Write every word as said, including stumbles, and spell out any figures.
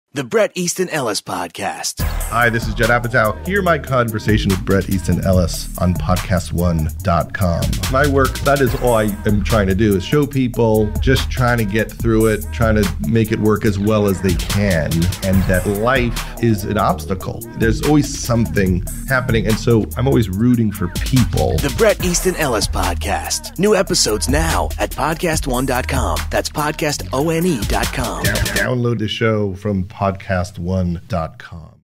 The Bret Easton Ellis Podcast. Hi, this is Judd Apatow. Hear my conversation with Bret Easton Ellis on podcast one dot com. My work, that is all I am trying to do, is show people, just trying to get through it, trying to make it work as well as they can, and that life is an obstacle. There's always something happening, and so I'm always rooting for people. The Bret Easton Ellis Podcast. New episodes now at podcast one dot com. That's podcast one dot com. Down- download the show from podcast one dot com.